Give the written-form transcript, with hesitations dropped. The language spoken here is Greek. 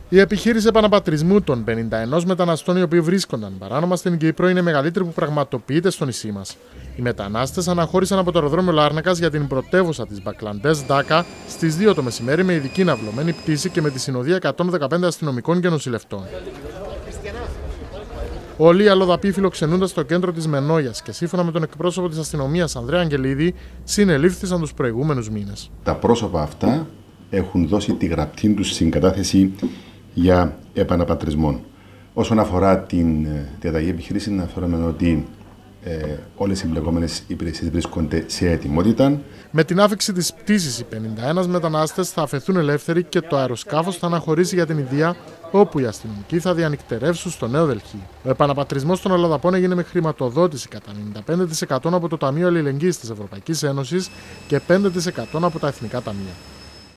Η επιχείρηση επαναπατρισμού των 51 μεταναστών οι οποίοι βρίσκονταν παράνομα στην Κύπρο είναι η μεγαλύτερη που πραγματοποιείται στο νησί μας. Οι μετανάστες αναχώρησαν από το αεροδρόμιο Λάρνακας για την πρωτεύουσα της Μπαγκλαντές, Ντάκα, στις 2 το μεσημέρι με ειδική ναυλωμένη πτήση και με τη συνοδεία 115 αστυνομικών και νοσηλευτών. Όλοι οι αλλοδαποί φιλοξενούνται στο κέντρο της Μενόγιας και σύμφωνα με τον εκπρόσωπο της αστυνομίας Ανδρέα Αγγελίδη, συνελήφθησαν τους προηγούμενους μήνες. Τα πρόσωπα αυτά έχουν δώσει τη γραπτή τους συγκατάθεση για επαναπατρισμό. Όσον αφορά την διαταγή επιχείρηση, να αναφέρουμε ότι όλες οι εμπλεκόμενες υπηρεσίες βρίσκονται σε ετοιμότητα. Με την άφηξη της πτήσης, οι 51 μετανάστες θα αφαιθούν ελεύθεροι και το αεροσκάφος θα αναχωρήσει για την Ινδία, όπου οι αστυνομικοί θα διανυκτερεύσουν στο Νέο Δελχή. Ο επαναπατρισμός των αλλοδαπών έγινε με χρηματοδότηση κατά 95% από το Ταμείο Αλληλεγγύης της Ευρωπαϊκής Ένωσης και 5% από τα Εθνικά Ταμεία.